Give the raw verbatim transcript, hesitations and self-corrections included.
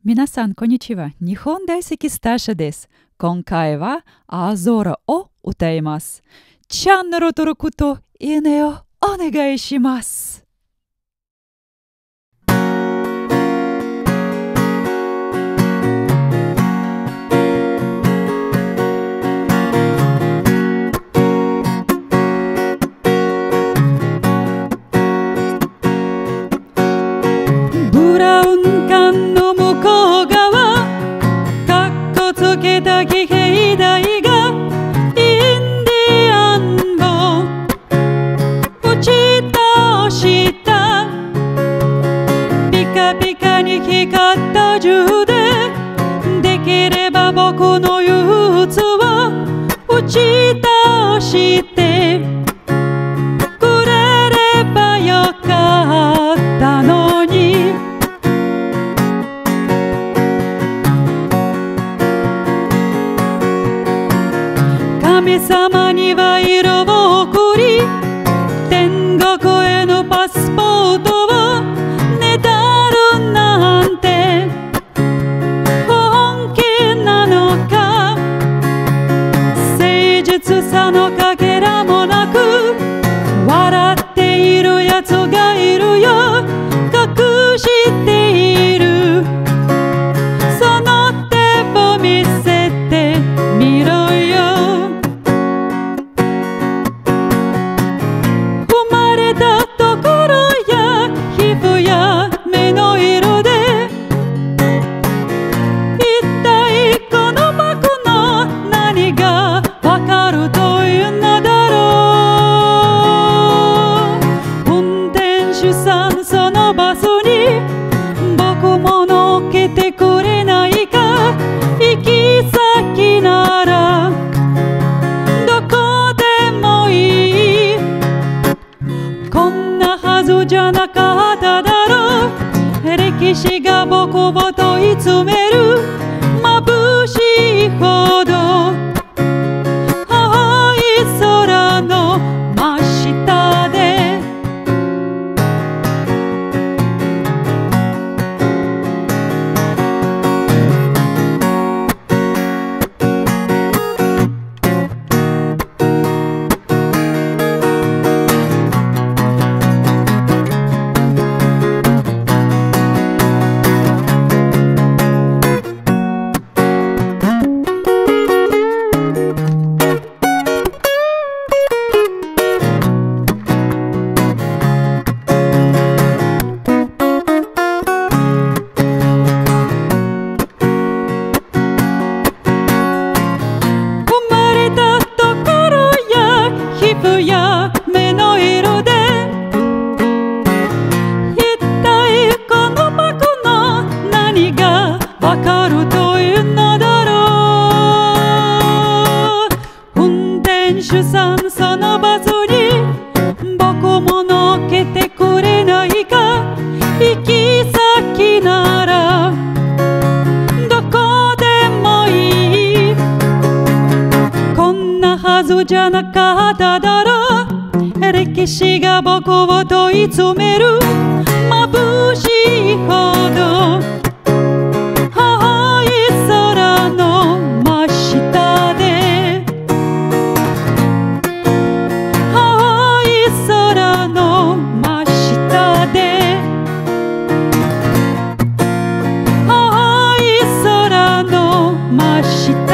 皆さん、こんにちは。日本大好きスターシャです。今回は、アゾラを歌います。チャンネル登録といいねをお願いします。ブラウン管の向こう側、かっこつけた騎兵隊がインディアンを打ち倒した。ピカピカに光った銃で、できれば僕の憂鬱を打ち倒してくれればよかったのに。神様には色を送り、天国へのパスポートをねだるなんて本気なのか。誠実さのかけらもなく笑っているやつがいるよ。隠しているその手を見せてみろよ。そのバスに僕も乗っけてくれないか。行き先ならどこでもいい。こんなはずじゃなかっただろう。歴史が僕を問い詰める。眩しいほど青い空の真下で目の色で一体この僕の何がわかるというのだろう。運転手さん、そのバスに僕も乗っけてくれないか。行き先ならどこでもいい。こんなはずじゃなかっただろう。歴史が僕を問い詰める。眩しいほど青い空の真下で、青い空の真下で、青い空の真下